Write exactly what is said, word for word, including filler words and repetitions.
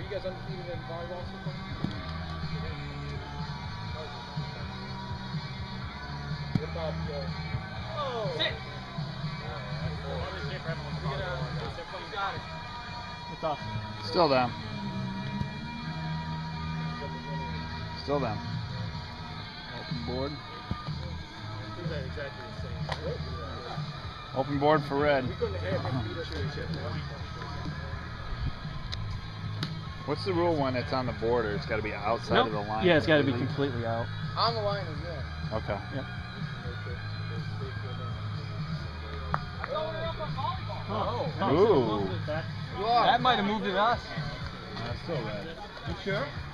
you guys undefeated in volleyball so far? What about the... Oh! Sit! What's up? Still down. Still down. Open board. Exactly the same. Open board for red. What's the rule when it's on the border? It's got to be outside nope. of the line. Yeah, it's got to be completely out. On the line is in. Okay. Yep. Oh. Ooh. That might have moved it us. That's still red. You sure?